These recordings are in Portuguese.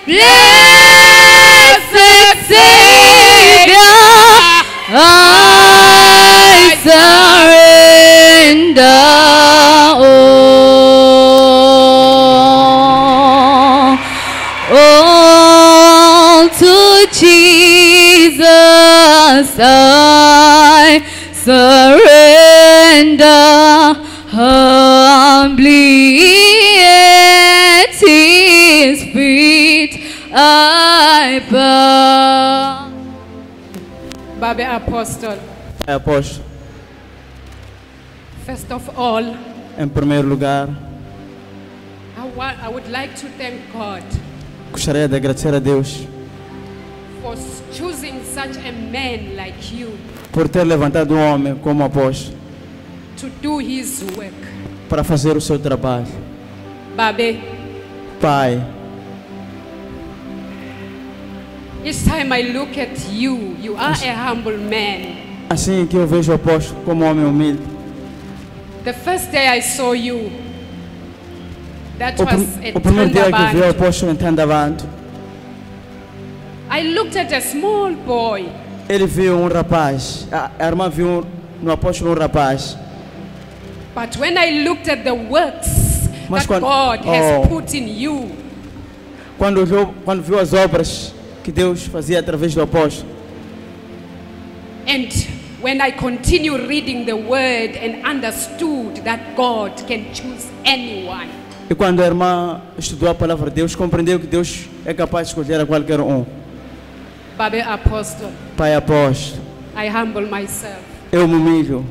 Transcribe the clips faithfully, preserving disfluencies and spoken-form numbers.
blessed Savior, I surrender all, all to Jesus I surrender humbly at His feet I bow. Babe Apostle, Apóstolo, first of all, em primeiro lugar, I, wa- I would like to thank God gostaria de agradecer a Deus for choosing such a man like you por ter levantado um homem como apóstolo to do his work. para fazer o seu trabalho. Babe, Pai, each time I look at you, you are a humble man. assim que eu vejo o apóstolo como homem humilde, The first day I saw you, that o, was prim- at o primeiro dia que eu vi o Tandabantu. apóstolo em Tandabantu, I looked at a small boy, ele viu um rapaz, a, a irmã viu no apóstolo um rapaz, but when I looked at the works Mas that quando- God has oh. put in you, quando viu, quando viu as obras que Deus fazia através do apóstolo, and when I continue reading the word and understood that God can choose anyone, e quando a irmã estudou a palavra de Deus, compreendeu que Deus é capaz de escolher a qualquer um. Babe Apostle, Pai apóstolo, I humble myself. eu me humilho.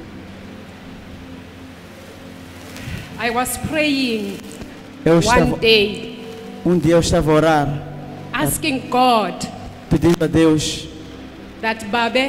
I was praying Eu one estava, day, um dia eu estava a orar, asking God pedindo a Deus, that, Babe,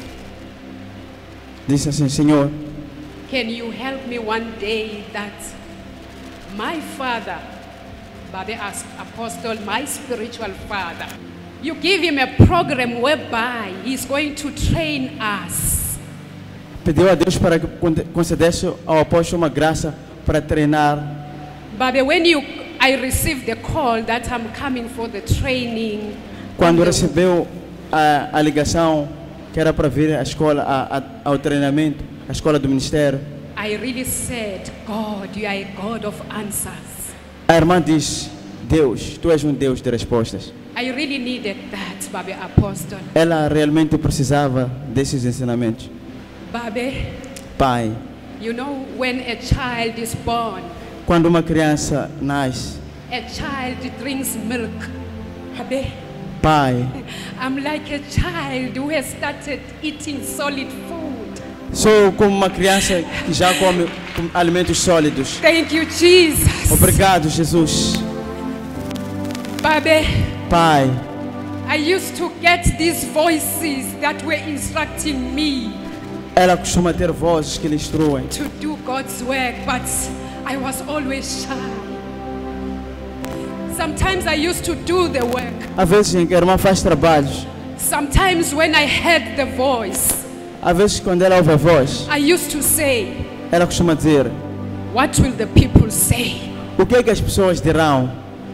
disse assim: Senhor, can you help me one day that my father, Babe as- Apostle, my spiritual father, you give him a program whereby he's going to train us. pediu a Deus para que conde- concedesse ao apóstolo uma graça para treinar. Babe, when you, I received the call that I'm coming for the training, Quando on the- recebeu a, a ligação que era para vir à escola, a, a, ao treinamento, à escola do ministério, I really said, God, you are a God of answers. a irmã disse: Deus, tu és um Deus de respostas. I really needed that, Babe Apostle. Ela realmente precisava desses ensinamentos. Babe, Pai, you know, when a child is born, quando uma criança nasce, a child drinks milk. Babe, Pai, I'm like a child who has started eating solid food. sou como uma criança que já come com alimentos sólidos. Thank you, Jesus. Obrigado, Jesus. Babe, Pai, I used to get these voices that were instructing me ela costuma ter vozes que lhe instruem, to do God's work, but I was always shy. Sometimes I used to do the work. há vezes em que a irmã faz trabalhos, Sometimes when I heard the voice, há vezes quando ela ouve a voz, I used to say, ela costuma dizer: what will the people say? o que é que as pessoas dirão?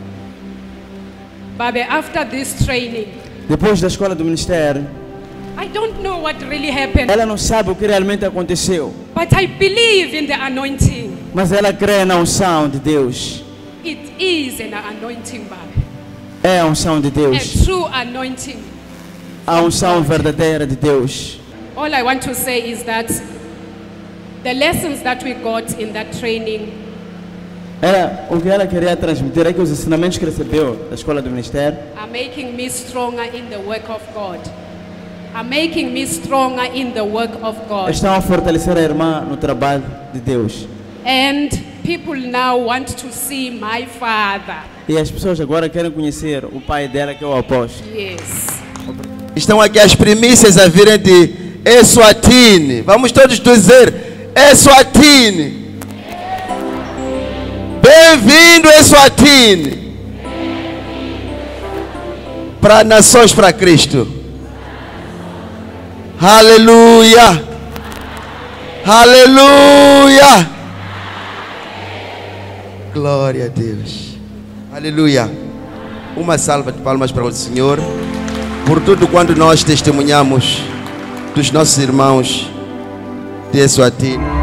Babe, after this training, Depois da escola do ministério, I don't know what really happened, ela não sabe o que realmente aconteceu, but I believe in the anointing. mas ela crê na unção de Deus. It is an anointing, Babe. É a unção de A Deus, true anointing. a unção verdadeira de Deus. All I want to say is that the lessons that we got in that training, Ela, o que ela queria transmitir é que os ensinamentos que recebeu da escola do ministério are making me stronger in the work of God. Are making me stronger in the work of God. estão a fortalecer a irmã no trabalho de Deus. And people now want to see my father. E as pessoas agora querem conhecer o pai dela, que é o apóstolo. Yes. Estão aqui as primícias a virem de Eswatini. Vamos todos dizer Eswatini. Bem-vindo, Eswatini. Para nações, para Cristo. Aleluia. Aleluia. Glória a Deus. Aleluia. Uma salva de palmas para o Senhor por tudo quanto nós testemunhamos dos nossos irmãos de Eswatini.